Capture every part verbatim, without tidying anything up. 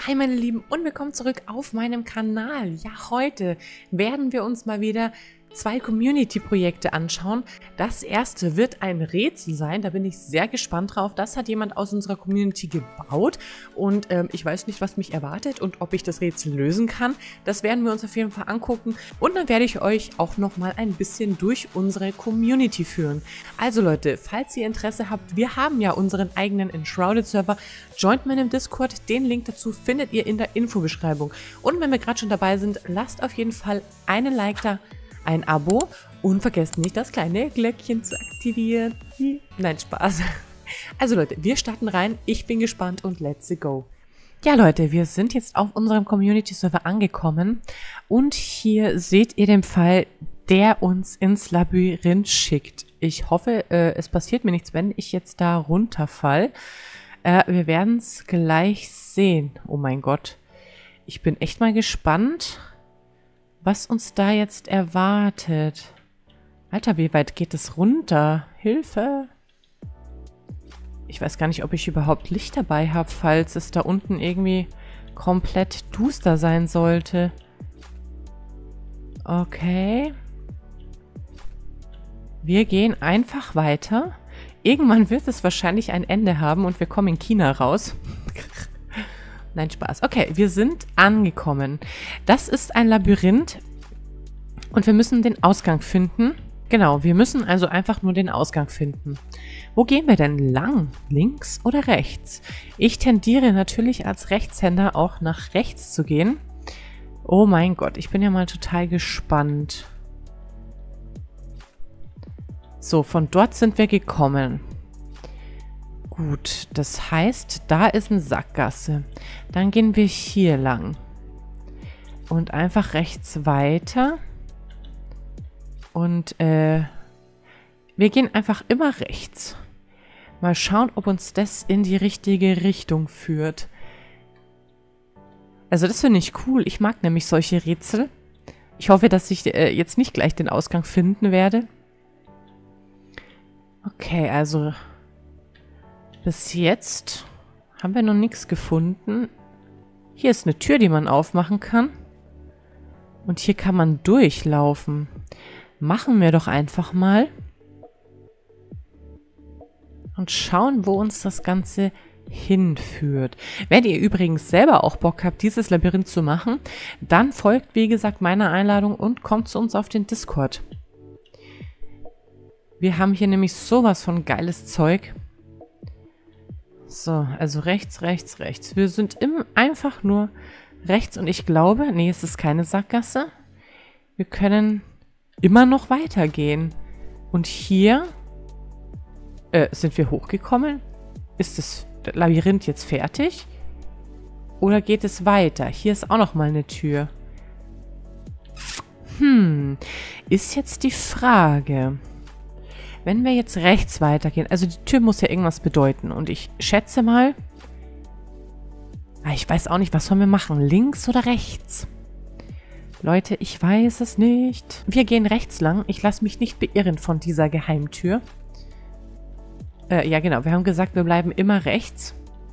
Hi meine Lieben und willkommen zurück auf meinem Kanal. Ja, heute werden wir uns mal wieder zwei Community-Projekte anschauen. Das erste wird ein Rätsel sein, da bin ich sehr gespannt drauf. Das hat jemand aus unserer Community gebaut und ähm, ich weiß nicht, was mich erwartet und ob ich das Rätsel lösen kann. Das werden wir uns auf jeden Fall angucken und dann werde ich euch auch nochmal ein bisschen durch unsere Community führen. Also Leute, falls ihr Interesse habt, wir haben ja unseren eigenen Enshrouded-Server. Joint mal im Discord, den Link dazu findet ihr in der Infobeschreibung. Und wenn wir gerade schon dabei sind, lasst auf jeden Fall einen Like da, ein Abo und vergesst nicht, das kleine Glöckchen zu aktivieren. Nein, Spaß. Also Leute, wir starten rein. Ich bin gespannt und let's go. Ja Leute, wir sind jetzt auf unserem Community-Server angekommen und hier seht ihr den Pfeil, der uns ins Labyrinth schickt. Ich hoffe, äh, es passiert mir nichts, wenn ich jetzt da runterfall. Äh, wir werden es gleich sehen. Oh mein Gott. Ich bin echt mal gespannt, was uns da jetzt erwartet. Alter, wie weit geht es runter? Hilfe! Ich weiß gar nicht, ob ich überhaupt Licht dabei habe, falls es da unten irgendwie komplett duster sein sollte. Okay. Wir gehen einfach weiter. Irgendwann wird es wahrscheinlich ein Ende haben und wir kommen in China raus. Nein, Spaß. Okay, wir sind angekommen. Das ist ein Labyrinth und wir müssen den Ausgang finden. Genau, wir müssen also einfach nur den Ausgang finden. Wo gehen wir denn lang? Links oder rechts? Ich tendiere natürlich als Rechtshänder auch nach rechts zu gehen. Oh mein Gott, ich bin ja mal total gespannt. So, von dort sind wir gekommen. Gut, das heißt, da ist eine Sackgasse. Dann gehen wir hier lang. Und einfach rechts weiter. Und äh, wir gehen einfach immer rechts. Mal schauen, ob uns das in die richtige Richtung führt. Also das finde ich cool. Ich mag nämlich solche Rätsel. Ich hoffe, dass ich äh, jetzt nicht gleich den Ausgang finden werde. Okay, also bis jetzt haben wir noch nichts gefunden. Hier ist eine Tür, die man aufmachen kann. Und hier kann man durchlaufen. Machen wir doch einfach mal. Und schauen, wo uns das Ganze hinführt. Wenn ihr übrigens selber auch Bock habt, dieses Labyrinth zu machen, dann folgt, wie gesagt, meiner Einladung und kommt zu uns auf den Discord. Wir haben hier nämlich sowas von geiles Zeug. So, also rechts, rechts, rechts. Wir sind im, einfach nur rechts und ich glaube, nee, es ist keine Sackgasse. Wir können immer noch weitergehen. Und hier äh, sind wir hochgekommen. Ist das Labyrinth jetzt fertig? Oder geht es weiter? Hier ist auch noch mal eine Tür. Hm, ist jetzt die Frage. Wenn wir jetzt rechts weitergehen, also die Tür muss ja irgendwas bedeuten. Und ich schätze mal, ich weiß auch nicht, was sollen wir machen? Links oder rechts? Leute, ich weiß es nicht. Wir gehen rechts lang. Ich lasse mich nicht beirren von dieser Geheimtür. Äh, ja genau, wir haben gesagt, wir bleiben immer rechts.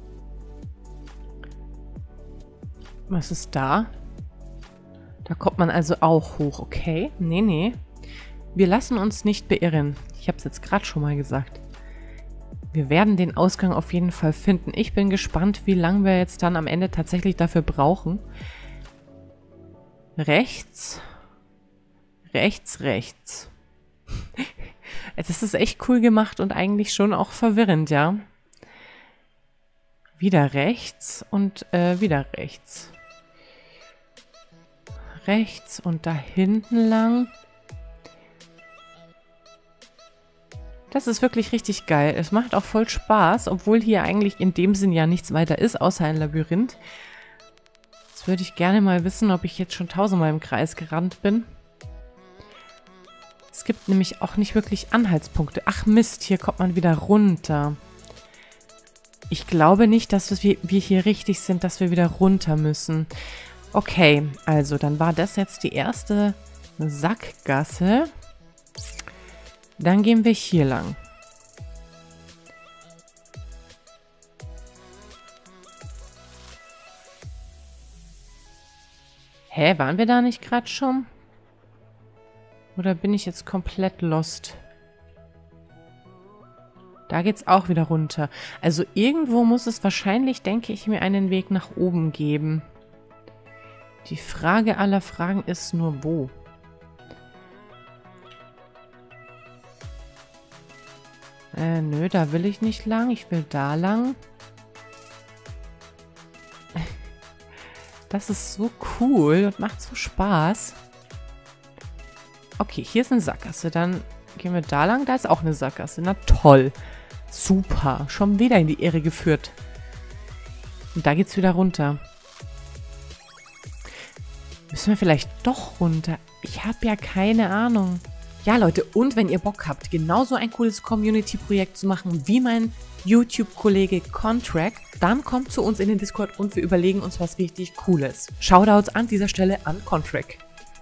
Was ist da? Da kommt man also auch hoch, okay? Nee, nee. Wir lassen uns nicht beirren. Ich habe es jetzt gerade schon mal gesagt. Wir werden den Ausgang auf jeden Fall finden. Ich bin gespannt, wie lange wir jetzt dann am Ende tatsächlich dafür brauchen. Rechts. Rechts, rechts. Das ist echt cool gemacht und eigentlich schon auch verwirrend, ja. Wieder rechts und äh, wieder rechts. Rechts und da hinten lang. Das ist wirklich richtig geil. Es macht auch voll Spaß, obwohl hier eigentlich in dem Sinn ja nichts weiter ist, außer ein Labyrinth. Jetzt würde ich gerne mal wissen, ob ich jetzt schon tausendmal im Kreis gerannt bin. Es gibt nämlich auch nicht wirklich Anhaltspunkte. Ach Mist, hier kommt man wieder runter. Ich glaube nicht, dass wir, wir hier richtig sind, dass wir wieder runter müssen. Okay, also dann war das jetzt die erste Sackgasse. Dann gehen wir hier lang. Hä, waren wir da nicht gerade schon? Oder bin ich jetzt komplett lost? Da geht's auch wieder runter. Also irgendwo muss es wahrscheinlich, denke ich, mir einen Weg nach oben geben. Die Frage aller Fragen ist nur, wo? Äh, nö, da will ich nicht lang. Ich will da lang. Das ist so cool und macht so Spaß. Okay, hier ist eine Sackgasse. Dann gehen wir da lang. Da ist auch eine Sackgasse. Na toll. Super. Schon wieder in die Irre geführt. Und da geht's wieder runter. Müssen wir vielleicht doch runter? Ich habe ja keine Ahnung. Ja, Leute, und wenn ihr Bock habt, genauso ein cooles Community-Projekt zu machen wie mein YouTube-Kollege Contrack, dann kommt zu uns in den Discord und wir überlegen uns was richtig Cooles. Shoutouts an dieser Stelle an Contrack.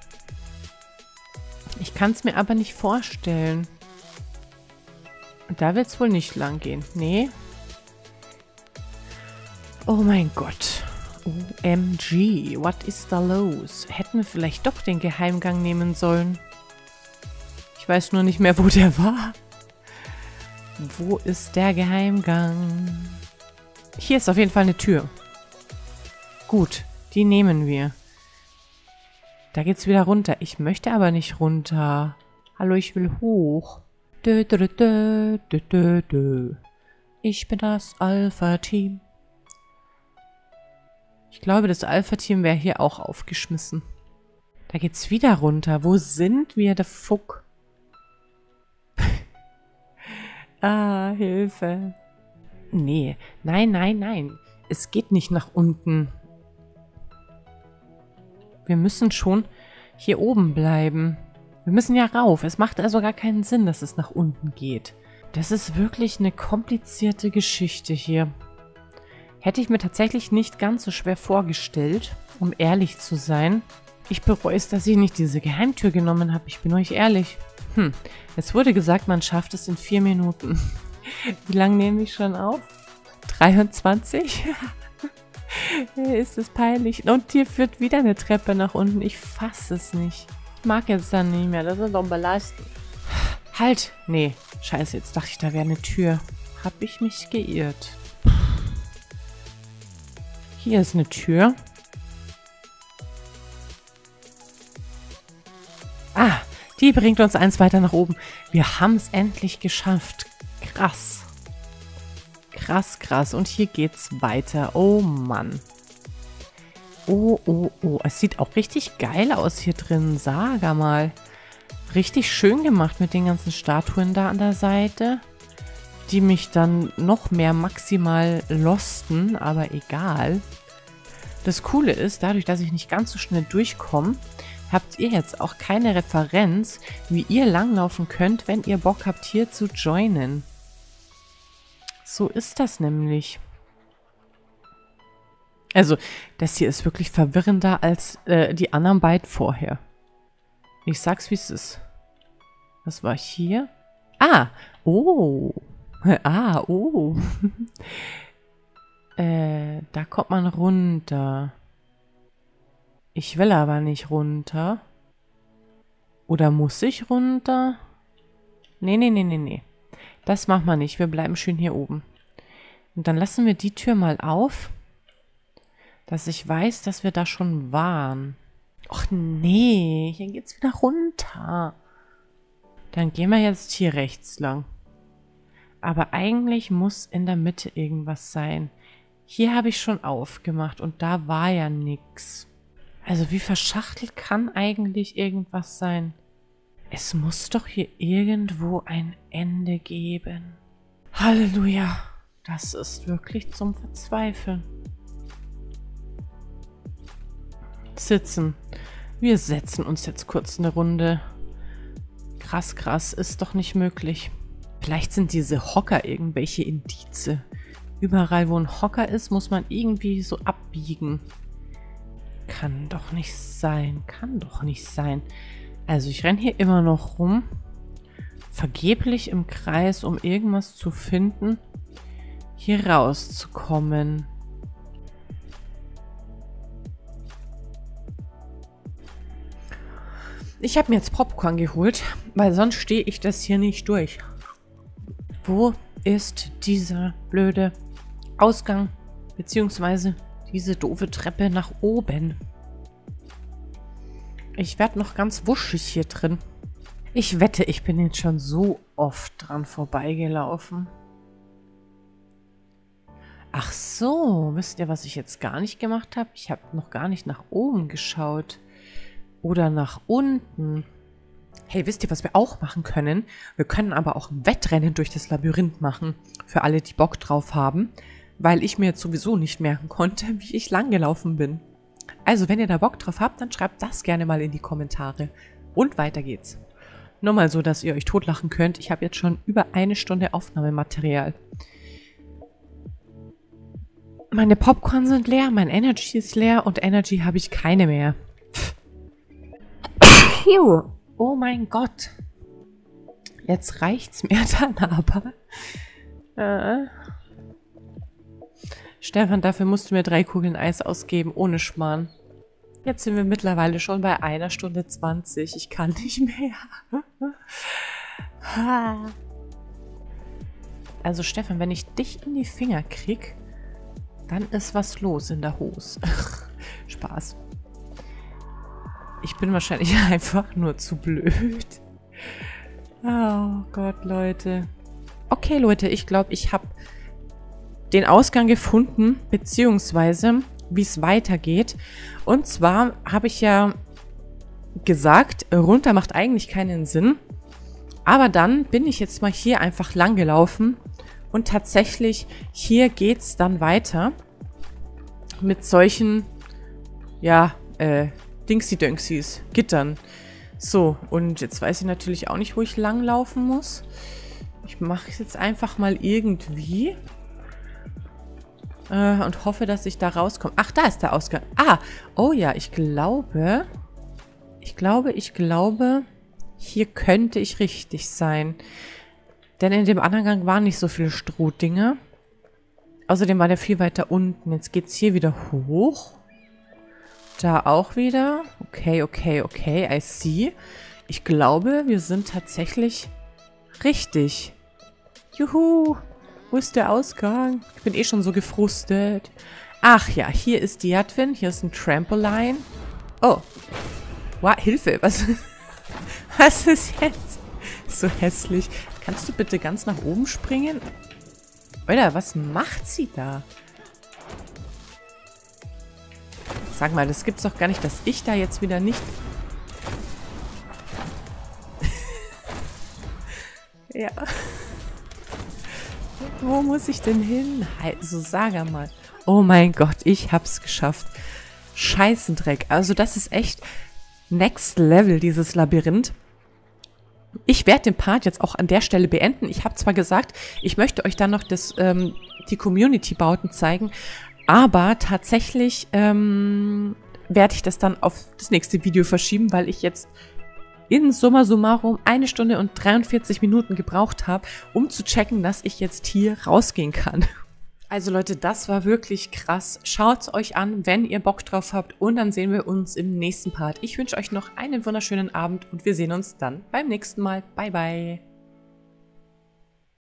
Ich kann es mir aber nicht vorstellen. Da wird es wohl nicht lang gehen. Nee. Oh mein Gott. O M G, what is da los? Hätten wir vielleicht doch den Geheimgang nehmen sollen? Ich weiß nur nicht mehr, wo der war. Wo ist der Geheimgang? Hier ist auf jeden Fall eine Tür. Gut, die nehmen wir. Da geht's wieder runter. Ich möchte aber nicht runter. Hallo, ich will hoch. Dö, dö, dö, dö, dö, dö. Ich bin das Alpha-Team. Ich glaube, das Alpha-Team wäre hier auch aufgeschmissen. Da geht's wieder runter. Wo sind wir, der Fuck? Ah, Hilfe. Nee, nein, nein, nein. Es geht nicht nach unten. Wir müssen schon hier oben bleiben. Wir müssen ja rauf. Es macht also gar keinen Sinn, dass es nach unten geht. Das ist wirklich eine komplizierte Geschichte hier. Hätte ich mir tatsächlich nicht ganz so schwer vorgestellt, um ehrlich zu sein. Ich bereue es, dass ich nicht diese Geheimtür genommen habe. Ich bin euch ehrlich. Hm, es wurde gesagt, man schafft es in vier Minuten. Wie lange nehme ich schon auf? dreiundzwanzig? Ist es peinlich. Und hier führt wieder eine Treppe nach unten. Ich fasse es nicht. Ich mag jetzt dann nicht mehr. Das ist doch belastend. Halt! Nee, scheiße, jetzt dachte ich, da wäre eine Tür. Hab ich mich geirrt. Hier ist eine Tür. Ah! Die bringt uns eins weiter nach oben. Wir haben es endlich geschafft. Krass. Krass, krass. Und hier geht's weiter. Oh Mann. Oh, oh, oh. Es sieht auch richtig geil aus hier drin. Sag mal. Richtig schön gemacht mit den ganzen Statuen da an der Seite. Die mich dann noch mehr maximal losten. Aber egal. Das Coole ist, dadurch, dass ich nicht ganz so schnell durchkomme, habt ihr jetzt auch keine Referenz, wie ihr langlaufen könnt, wenn ihr Bock habt, hier zu joinen. So ist das nämlich. Also, das hier ist wirklich verwirrender als äh, die anderen beiden vorher. Ich sag's, wie es ist. Was war hier? Ah! Oh! Ah, oh! äh, da kommt man runter. Ich will aber nicht runter. Oder muss ich runter? Nee, nee, nee, nee, nee. Das machen wir nicht. Wir bleiben schön hier oben. Und dann lassen wir die Tür mal auf, dass ich weiß, dass wir da schon waren. Och nee, hier geht's wieder runter. Dann gehen wir jetzt hier rechts lang. Aber eigentlich muss in der Mitte irgendwas sein. Hier habe ich schon aufgemacht und da war ja nichts. Also wie verschachtelt kann eigentlich irgendwas sein? Es muss doch hier irgendwo ein Ende geben. Halleluja. Das ist wirklich zum Verzweifeln. Sitzen. Wir setzen uns jetzt kurz eine Runde. Krass, krass. Ist doch nicht möglich. Vielleicht sind diese Hocker irgendwelche Indize. Überall, wo ein Hocker ist, muss man irgendwie so abbiegen. Kann doch nicht sein. Kann doch nicht sein. Also ich renne hier immer noch rum. Vergeblich im Kreis, um irgendwas zu finden. Hier rauszukommen. Ich habe mir jetzt Popcorn geholt, weil sonst stehe ich das hier nicht durch. Wo ist dieser blöde Ausgang, beziehungsweise diese doofe Treppe nach oben? Ich werde noch ganz wuschig hier drin. Ich wette, ich bin jetzt schon so oft dran vorbeigelaufen. Ach so, wisst ihr, was ich jetzt gar nicht gemacht habe? Ich habe noch gar nicht nach oben geschaut. Oder nach unten. Hey, wisst ihr, was wir auch machen können? Wir können aber auch ein Wettrennen durch das Labyrinth machen. Für alle, die Bock drauf haben. Weil ich mir jetzt sowieso nicht merken konnte, wie ich langgelaufen bin. Also, wenn ihr da Bock drauf habt, dann schreibt das gerne mal in die Kommentare. Und weiter geht's. Nur mal so, dass ihr euch totlachen könnt. Ich habe jetzt schon über eine Stunde Aufnahmematerial. Meine Popcorn sind leer, mein Energy ist leer und Energy habe ich keine mehr. Oh mein Gott. Jetzt reicht's mir dann aber. Äh. Stefan, dafür musst du mir drei Kugeln Eis ausgeben, ohne Schmarrn. Jetzt sind wir mittlerweile schon bei einer Stunde zwanzig. Ich kann nicht mehr. Also Stefan, wenn ich dich in die Finger krieg, dann ist was los in der Hose. Spaß. Ich bin wahrscheinlich einfach nur zu blöd. Oh Gott, Leute. Okay, Leute, ich glaube, ich habe den Ausgang gefunden, beziehungsweise wie es weitergeht. Und zwar habe ich ja gesagt, runter macht eigentlich keinen Sinn. Aber dann bin ich jetzt mal hier einfach lang gelaufen. Und tatsächlich, hier geht es dann weiter. Mit solchen, ja, äh, Dingsy-Döngsies, Gittern. So, und jetzt weiß ich natürlich auch nicht, wo ich lang laufen muss. Ich mache es jetzt einfach mal irgendwie. Äh, und hoffe, dass ich da rauskomme. Ach, da ist der Ausgang. Ah, oh ja, ich glaube, ich glaube, ich glaube, hier könnte ich richtig sein. Denn in dem anderen Gang waren nicht so viele Strohdinger. Außerdem war der viel weiter unten. Jetzt geht es hier wieder hoch. Da auch wieder. Okay, okay, okay. I see. Ich glaube, wir sind tatsächlich richtig. Juhu. Wo ist der Ausgang? Ich bin eh schon so gefrustet. Ach ja, hier ist die Jadwin. Hier ist ein Trampoline. Oh. Wow, Hilfe. Was, was ist jetzt? So hässlich. Kannst du bitte ganz nach oben springen? Oder was macht sie da? Sag mal, das gibt's doch gar nicht, dass ich da jetzt wieder nicht... Ja. Wo muss ich denn hin? Also sag mal. Oh mein Gott, ich hab's geschafft. Scheißendreck. Also das ist echt Next Level, dieses Labyrinth. Ich werde den Part jetzt auch an der Stelle beenden. Ich habe zwar gesagt, ich möchte euch dann noch das, ähm, die Community-Bauten zeigen, aber tatsächlich ähm, werde ich das dann auf das nächste Video verschieben, weil ich jetzt in summa summarum eine Stunde und dreiundvierzig Minuten gebraucht habe, um zu checken, dass ich jetzt hier rausgehen kann. Also Leute, das war wirklich krass. Schaut es euch an, wenn ihr Bock drauf habt, und dann sehen wir uns im nächsten Part. Ich wünsche euch noch einen wunderschönen Abend und wir sehen uns dann beim nächsten Mal. Bye, bye.